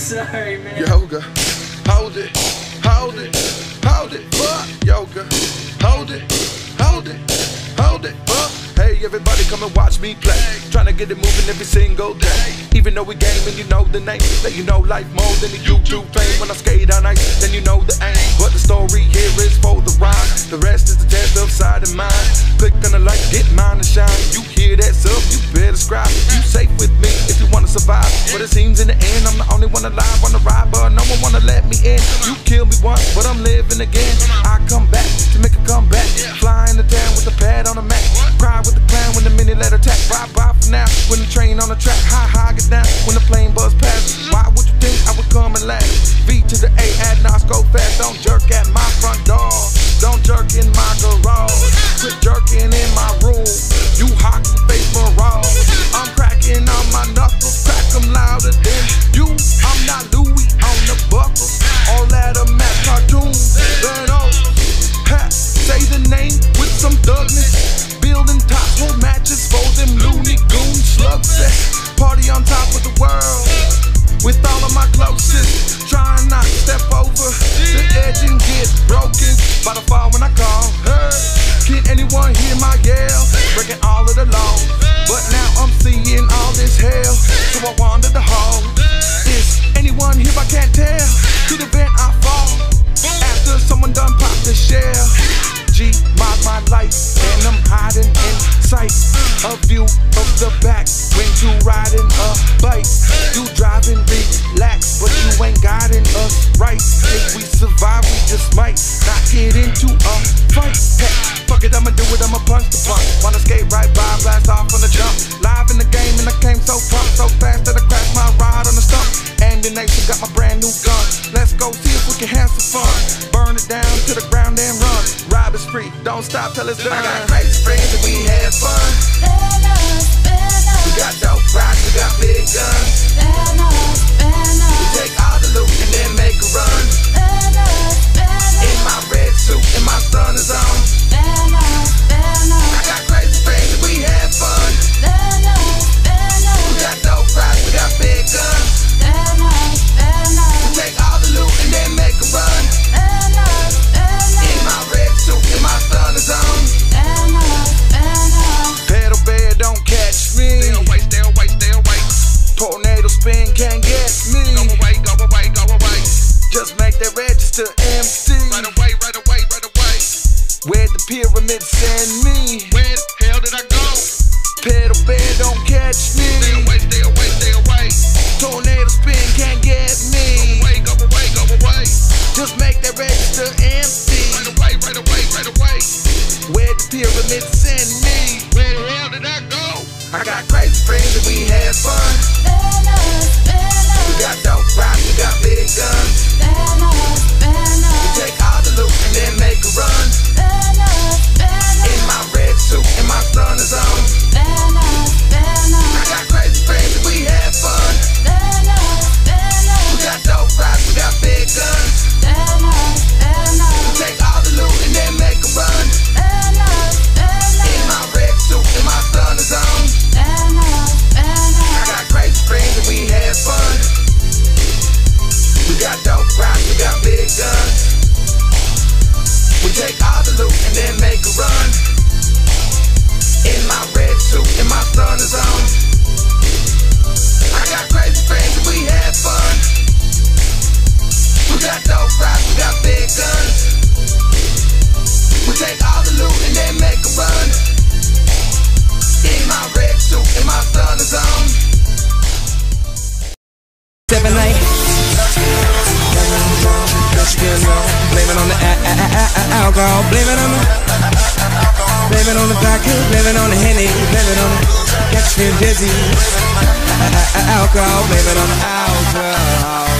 sorry, man. Yoga, hold it, hold it, hold it, yoga, hold it, hold it, hold it, Hey, everybody come and watch me play. Tryna get it moving every single day. Even though we game and you know the name, let you know life more than the YouTube fame. When I skate on ice, then you know the aim. But the story here is for the rhyme. The rest is the test of sight and mind. Click on the light, get mine to shine. You hear that sub, you better subscribe. You safe with me if you wanna survive. But it seems in the end I'm the only one alive on the ride, but no one wanna let me in. You killed me once, but I'm living again. I come back to make a comeback. Fly in the town with the pad on the mat. Cry with the clown when the mini let attack. Ride by for now when the train on the track. High, get down when the plane buzz past. Why would you think I would come and last? V to the A, add Nas, go fast. Don't jerk at my front door. Don't jerk in my garage. Quit jerking in my room. You hockey face mirage. I'm cracking on my knuckles. Crack them louder than you. I'm not Louis on the buckles. All that a map cartoon. Learn all. Say the name with some thugness. Building tops, hold matches for them loony goon slug sets. Party on top of the world with all of my closest. Trying not to step over the edge and get broken. By the fall when I call her. Can anyone hear my yell? Breaking all of the laws. But now I'm seeing all this hell. So I wander the hall. Is anyone here? I can't tell. To the vent I fall. After someone done pop the shell. G, my light, and I'm hiding in sight. A view of the back when you riding a bike. You driving relax, but you ain't guiding us right. If we survive, we just might not get into a fight. Hey, fuck it, I'ma do it, I'ma punch the punch. Wanna skate right by, blast off on the jump. Live in the game and I came so pumped, so fast that I crashed my ride on the stump. Ammunition got my brand new gun. Let's go see if we can have some fun. Burn it down to the ground and run. Ride the street, don't stop till it's done. I got crazy friends and we had fun. We got dope rocks, we got big guns. We take all the loot and then make a run. In my red suit and my sun is on. I got crazy friends and we had fun. We got dope rocks, we got big guns. We take all the loot and then make a run. In my red suit and my sun is on. Pedal bear, don't catch me. Stay away, stay away, stay away. Tornado spin can't get me. Go away, go away, go away. Just make that register empty. Right away, right away, right away. Where'd the pyramid send me? Where the hell did I go? Pedal bear, don't catch me. Stay away, stay away, stay away. Tornado spin can't get me. Go away, go away, go away. Just make that register empty. Right away, right away, right away. Where'd the pyramid send me? Where the hell did I go? I got crazy friends and we had fun. We got dope rocks, we got big guns. We take all the loot and then make a run. In my red suit and my sun is on. I got crazy friends and we had fun. We got dope rocks, we got big guns. We take all the loot and then make a run. In my red suit and my sun is on. I got crazy friends and we had fun. We got dope rocks, we got big guns. We take all the loot and then make a run. In my red suit and my sun is on. I got crazy friends and we had fun. We got dope rocks, we got big guns. We take all the loot and then make a run. In my red suit and my sun is on. 7 night. Blame it on the alcohol. Blame it on the vodka. Blame it on the Henny. Blame it on the catch me dizzy. Alcohol. Blame it on the alcohol.